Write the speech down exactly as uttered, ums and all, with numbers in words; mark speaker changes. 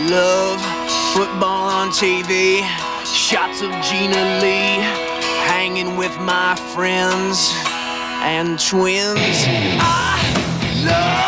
Speaker 1: love football on T V, shots of Gina Lee, hanging with my friends and twins. I love